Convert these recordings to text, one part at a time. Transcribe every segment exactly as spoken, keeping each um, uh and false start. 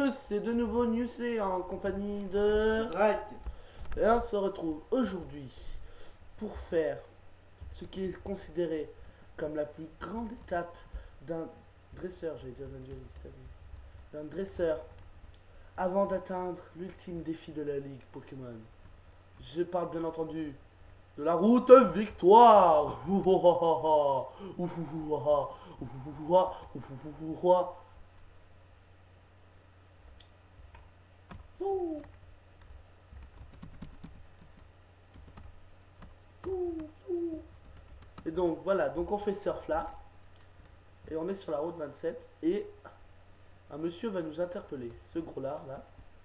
tous, c'est de nouveau Newsy en compagnie de Drake. Et on se retrouve aujourd'hui pour faire ce qui est considéré comme la plus grande étape d'un dresseur, j'allais dire d'un dueliste, d'un dresseur avant d'atteindre l'ultime défi de la ligue Pokémon. Je parle bien entendu de la route victoire. Ouh. Et donc voilà, donc on fait surf là. Et on est sur la route vingt-sept. Et un monsieur va nous interpeller. Ce gros lard là.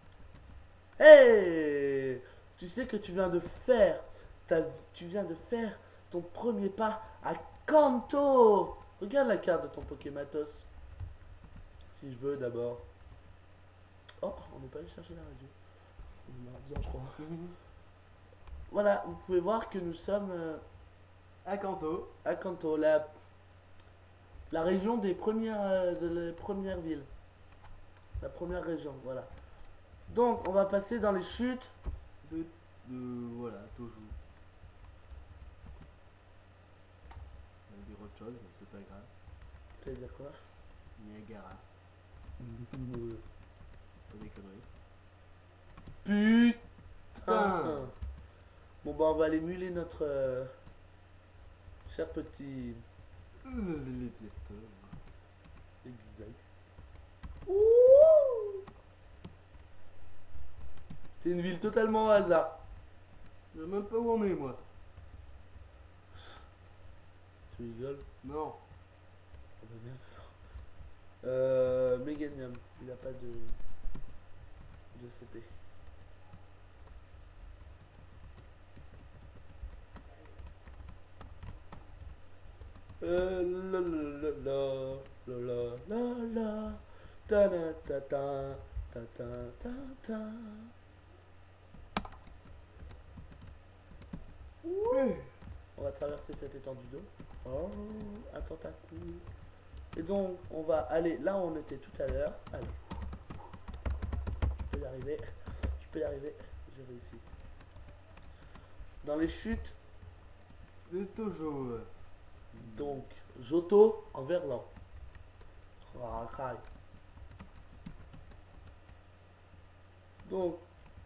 Hey, tu sais que tu viens de faire ta, tu viens de faire ton premier pas à Kanto. Regarde la carte de ton Pokématos. Si je veux d'abord. Oh, on n'est pas allé chercher la radio. On a besoin, je crois. Voilà, vous pouvez voir que nous sommes euh, À Kanto. à Kanto, la, la région des premières, euh, de la première ville. La première région, voilà. Donc, on va passer dans les chutes. De, de voilà, toujours. On va dire autre chose, mais c'est pas grave. Tu vas dire quoi? Niagara. Pas des conneries. Putain. Bon bah on va aller muler notre euh, cher petit Les piétons. exact. C'est une ville totalement au hasard. Je sais même pas où on est, moi. Tu rigoles? Non. Ça va bien. Euh, Meganium, il a pas de de C P. Euh, la la la la la la la ta ta ta ta ta ta ta. Ouais. On va traverser cette étendue d'eau. Oh, un tentacule. Et donc, on va aller là où on était tout à l'heure. Allez. Je peux y arriver. Je peux y arriver. J'ai réussi. Dans les chutes, De toujours. donc, Johto en verlan. Ah, caille. Donc,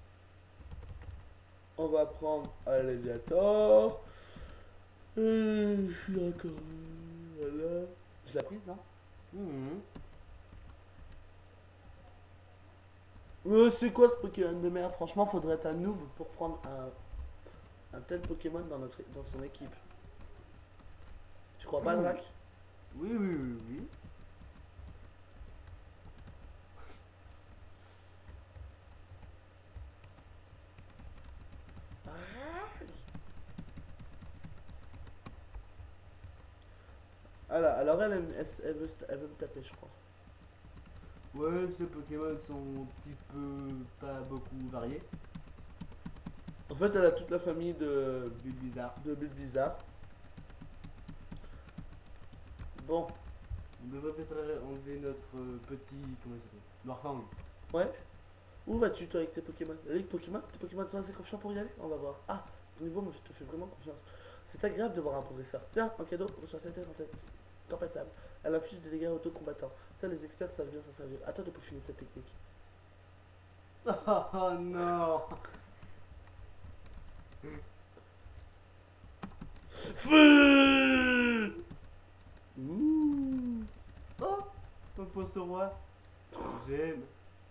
on va prendre Alligator. Et je suis encore. Voilà. Je l'ai prise, non? Mhm. Euh, c'est quoi ce Pokémon de merde? Franchement, faudrait être un noob pour prendre un, un tel Pokémon dans, notre, dans son équipe. Tu crois pas, Mmh. Drac? Oui, oui, oui, oui. Alors, alors elle, elle, elle, elle veut, elle veut me taper, je crois. Ouais, ces Pokémon sont un petit peu pas beaucoup variés. En fait, elle a toute la famille de, Bulle bizarre. de Bulbizarre. Bon, On devrait peut-être enlever notre euh, petit. Comment il s'appelle? Morphang. ouais. Où vas-tu toi avec tes Pokémon? Avec Pokémon? Tes Pokémon sont assez confiants pour y aller? On va voir. Ah, ton niveau me te fait vraiment confiance. C'est agréable de voir un professeur. Tiens, en cadeau, reçois cette en tête. Tempétable. Elle inflige des dégâts auto-combattants. Ça, les experts savent bien s'en servir. À toi de peaufiner cette technique. Oh non. Feu. Ouh. Oh, ton poste roi. J'aime.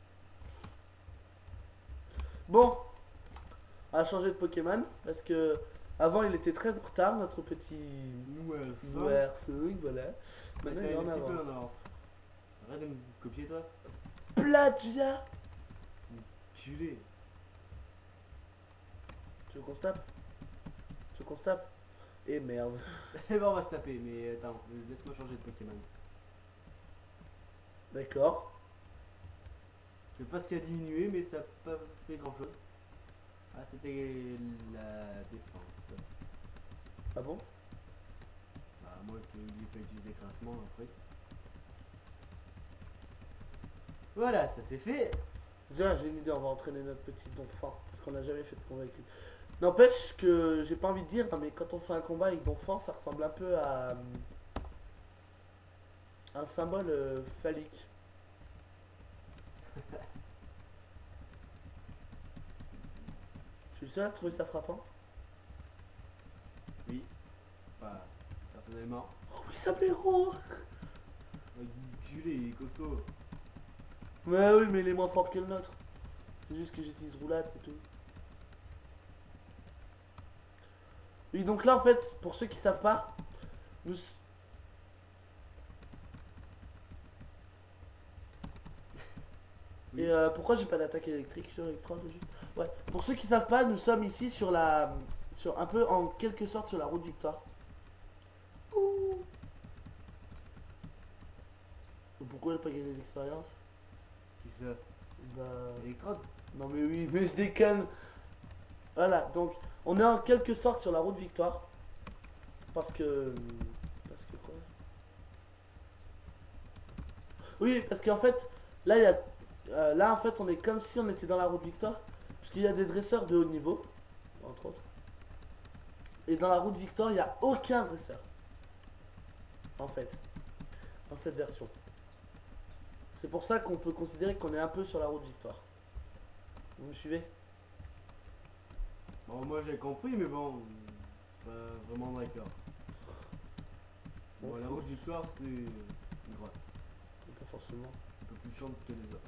Bon, on va changer de Pokémon parce que avant il était très en retard notre petit Ouais, Noir feu, voilà. Maintenant il est un en petit peu avance. en avance. Arrête de me copier, toi. Plagia. Culé. Tu veux qu'on se tape? Tu veux qu'on se tape? Eh merde. Eh ben, on va se taper, mais attends, laisse-moi changer de Pokémon. D'accord. Je sais pas ce qui a diminué, mais ça n'a pas fait grand chose. Ah, c'était la défense. Ah bon? Bah, à moins qu'il n'ait pas utilisé crassement après. Voilà, ça c'est fait. Déjà, j'ai une idée, on va entraîner notre petit Donphan, parce qu'on n'a jamais fait de combat avec lui. N'empêche que j'ai pas envie de dire, mais quand on fait un combat avec Donphan, ça ressemble un peu à euh, un symbole euh, phallique. Je suis le seul à trouver ça frappant. Oui. Bah, personnellement. Oh oui, ça héros. Culé, il est costaud. Mais oui, mais il est moins fort que le nôtre. C'est juste que j'utilise roulade, c'est tout. Oui, donc là, en fait, pour ceux qui savent pas, nous... Oui. Et euh, pourquoi j'ai pas d'attaque électrique sur Electrode juste Ouais, pour ceux qui savent pas, nous sommes ici sur la... sur un peu, en quelque sorte, sur la route Victoire. Ouh. Pourquoi j'ai pas gagné d'expérience? Qui ça? Bah... Électrode? Non mais oui, mais je déconne. Voilà, donc on est en quelque sorte sur la route Victoire. Parce que... Parce que quoi? Oui, parce qu'en fait, là il y a... euh, là en fait on est comme si on était dans la route Victoire. Parce qu'il y a des dresseurs de haut niveau, entre autres. Et dans la route Victoire, il n'y a aucun dresseur. En fait. Dans cette version. C'est pour ça qu'on peut considérer qu'on est un peu sur la route Victoire. Vous me suivez? Bon, moi j'ai compris, mais bon, pas vraiment d'accord. Bon, Bon, la faut- route du soir, c'est une grotte. Pas forcément. Un peu plus chiante que les autres.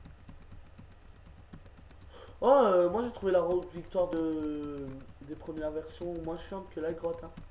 Oh, euh, moi j'ai trouvé la route Victoire de... des premières versions moins chiante que la grotte. Hein.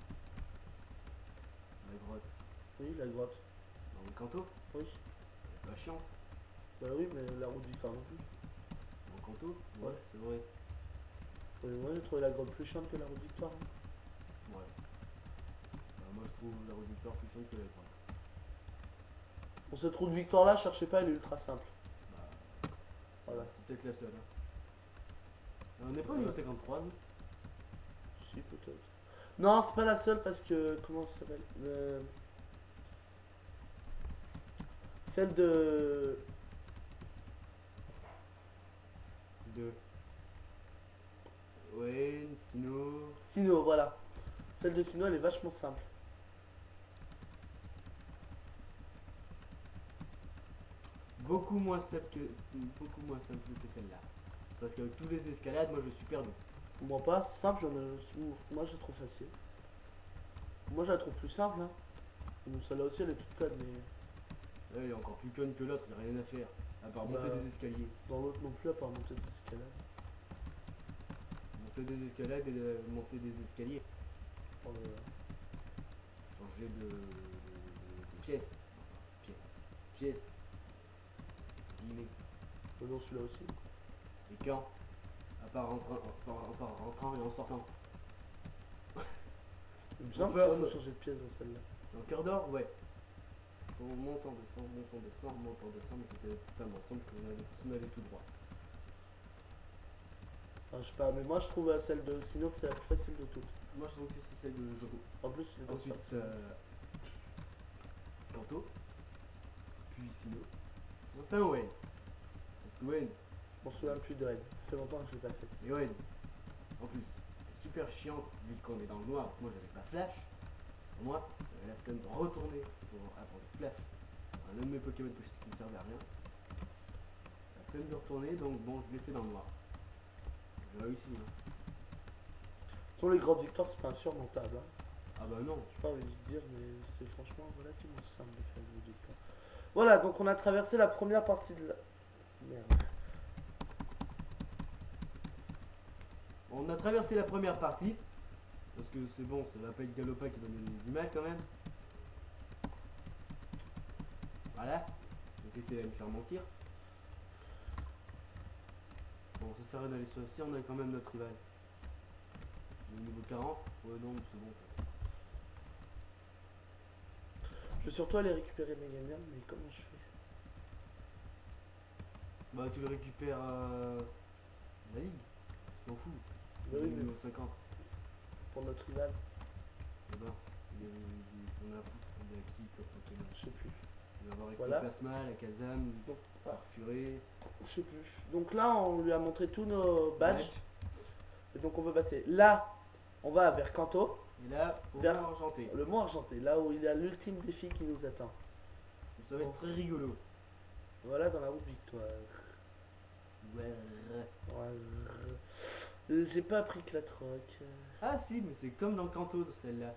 La grotte. Oui, la grotte. Dans le canto, Oui. elle est pas chiante. Bah oui, mais la route Victoire non plus. Dans le canto, ouais, Ouais. c'est vrai. Oui, moi j'ai trouvé la grotte plus chiante que la route Victoire. Hein. Ouais. Bah, moi je trouve la route du soir plus chiante que la grotte. Pour cette route Victoire là, cherchez pas, elle est ultra simple. Bah, Voilà. c'est peut-être la seule. Hein. On n'est pas au niveau cinquante-trois, nous. Si, peut-être. Non, c'est pas la seule parce que... Comment ça s'appelle euh... Celle de... De. Ouais, Sino. Sino, voilà. Celle de Sino, elle est vachement simple. Beaucoup moins simple que, beaucoup moins simple que celle-là. Parce qu'avec tous les escalades, moi je suis perdu. Moi pas, simple, j'en ai... moi je trouve facile. Moi je la trouve plus simple. Hein. Donc, celle-là aussi, elle est toute conne, mais... Là, il est encore plus conne que l'autre, il n'y a rien à faire. À part monter Bah. des escaliers. Dans l'autre non plus, à part monter des escalades. Monter des escalades et de- monter des escaliers. Oh là là. Changer de, de, de- de pièce. Pièce. Pièce. Guillemets. Oh non, celui-là aussi. Et quand? À part rentrant, à part- à part rentrant et en sortant. Bien On faire peut- de changer de pièce dans celle-là. Dans le quart d'heure, ouais. On monte, on descend, on monte, on descend, on monte, on descend, mais c'était totalement simple qu'on allait, on allait tout droit. Enfin, je sais pas, mais moi je trouve euh, celle de Sino que c'est la plus facile de toutes. Moi je trouve que c'est celle de Jodo. En plus, les Ensuite, deux euh, Kanto, puis Sino, enfin Wayne. Parce que Wayne, je m'en souviens plus de elle. Ça fait longtemps que je l'ai pas fait. et Wayne, en plus, est super chiant vu qu'on est dans le noir. Moi j'avais pas flash. Sur moi, j'avais la peine de retourner pour apprendre flash. Un de mes Pokémon que je- qui ne servait à rien. La peine de retourner, donc bon, je l'ai fait dans le noir. J'ai réussi. Hein. Sur les grandes victoires, c'est pas insurmontable. Hein. Ah bah non. Je sais pas envie de dire, mais c'est franchement relativement simple de faire une victoire. Voilà, donc on a traversé la première partie de la... Merde. On a traversé la première partie. Parce que c'est bon, ça va pas être Galopin qui va nous donner du mal quand même. Voilà. Le T T va me faire mentir. Bon, ça sert à rien d'aller sur ici, on a quand même notre rival. Le niveau quarante. Ouais, non, mais c'est bon. Je vais surtout aller récupérer mes gagnants, mais comment je fais? Bah, tu le récupères euh, la ligue. Je m'en fous. Bah oui, mais niveau cinquante. pour notre rival, Eh ben, il, il, il s'en a à foutre. Il y a qui comme Pokémon? je sais plus. Il va avoir Voilà. Ectoplasma, la Kazam, Donc, ah, Farfuré. je sais plus. Donc là, on lui a montré tous nos badges. Badge. Et donc on peut passer. Là, on va vers Kanto, Et là, au Vers- mont argenté. le mont argenté, là où il y a l'ultime défi qui nous attend. Ça va être très rigolo. Voilà, dans la route victoire. Ouais. Ouais. Euh, J'ai pas appris que la troc. Ah si, mais c'est comme dans Kanto de celle-là.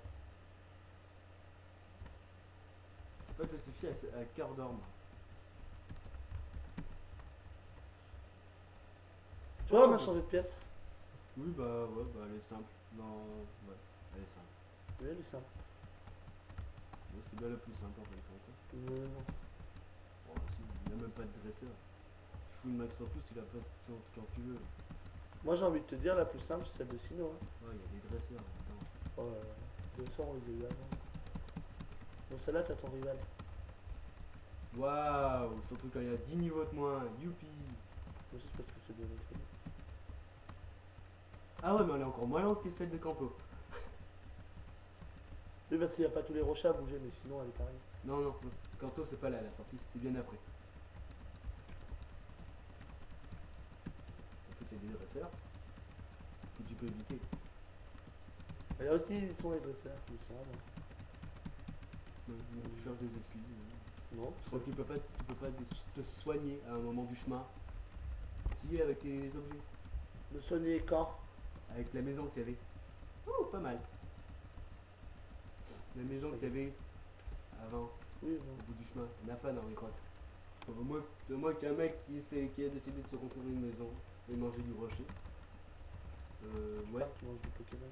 En fait, je te fie à, à cœur d'or, moi. Tu vois, on a Oh, changé de pièce. Oui, bah ouais, bah elle est simple. Non, ouais, elle est simple. Oui, elle est simple. Ouais, c'est bien la plus simple en fait. Quand Euh, non. bon, si, il n'y a même pas de dresseur. Tu fous une max en plus, tu la passes quand, quand tu veux. Moi j'ai envie de te dire, la plus simple c'est celle de Sino. Hein. Ouais, il y a des dresseurs là-dedans. Oh là là. deux cents on les a eu avant. Dans celle-là, t'as ton rival. Waouh, surtout quand il y a dix niveaux de moins. Youpi. Mais c'est parce que c'est de notre vie. Ah ouais, mais elle est encore moins longue que celle de Kanto. Oui, parce qu'il n'y a pas tous les rochers à bouger, mais sinon elle est pareille. Non, non, non. Kanto c'est pas là, la sortie, c'est bien après. En plus, c'est des dresseurs que tu peux éviter. Et là aussi, ils sont les dresseurs, ils sont avant. Ouais, tu cherches des excuses. hein. Non, Je crois que tu peux pas, tu peux pas te te soigner à un moment du chemin. Si, avec les objets. le soigner quand Avec la maison qu'il y avait. Oh, pas mal. La maison qu'il y avait avant, Oui, au non. bout du chemin. Il n'y en a pas dans les grottes. Au moins, au moins qu'un mec qui, s'est- qui a décidé de se construire une maison et manger du rocher. Euh, ouais. Tu manges du Pokémon.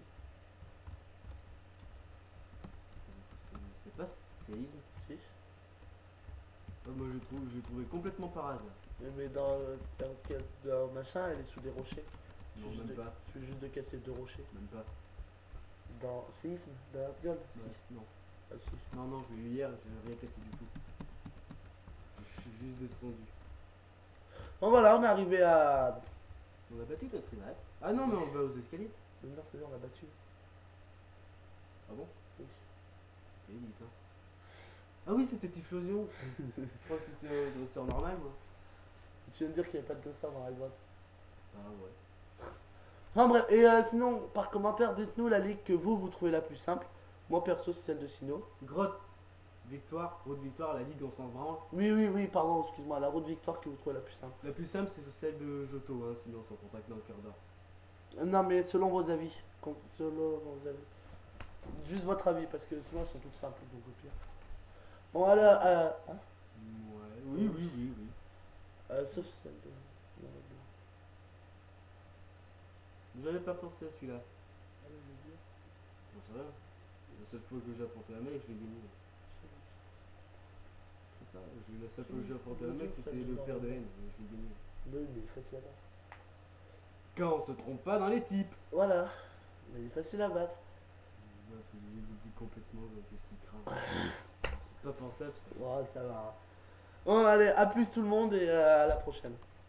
C'est c'est pas séisme. Si. Ah, moi, je trouve, j'ai trouvé complètement par hasard. Mais, mais dans, dans, quel- dans machin, elle est sous des rochers. Il Non, suffit même de- pas. il suffit juste de casser deux rochers. Même pas. Dans séisme, dans la gueule. Ouais, Si. non. Ah, si. Non, non, je l'ai eu hier, j'ai rien cassé du tout. Je suis juste descendu. Bon voilà, on est arrivé à... On a battu notre rival. Ah non, mais on va aux escaliers. Le nord, c'est on l'a battu. Ah bon? Oui. C'est limite, hein. Ah oui, c'était Typhlosion. Je crois que c'était un dresseur normal, moi. Tu viens de dire qu'il n'y avait pas de dresseur dans la grotte. Ah ouais. Enfin bref, et euh, sinon, par commentaire, dites-nous la ligue que vous, vous trouvez la plus simple. Moi perso, c'est celle de Sino. Grotte, victoire, route victoire, la ligue, on s'en branle. Oui, oui, oui, pardon, excuse-moi, la route victoire que vous trouvez la plus simple. La plus simple, c'est celle de Joto, hein, sinon on s'en prend pas que dans le cœur d'or. Euh, Non, mais selon vos avis. Con- Selon vos avis. Juste votre avis, parce que sinon, elles sont toutes simples, donc au pire. Bon, alors, euh, hein Ouais, oui, oui, oui, oui. euh, sauf celle de... non, non. J'avais pas pensé à celui-là. Allez, je vais dire. Non, c'est vrai. La seule fois que j'ai affronté un mec, je l'ai gagné. Je sais pas, j'ai- la seule fois que j'ai affronté un mec, c'était le père de haine, et je l'ai gagné. Oui, mais il est facile à battre. Quand on se trompe pas dans les types. Voilà. Mais il est facile à battre. Ouais, tu il vous dit complètement euh, qu'est-ce qu'il craint. C'est pas pensable ça. Ouais, ça va. Bon, allez, à plus tout le monde et euh, à la prochaine.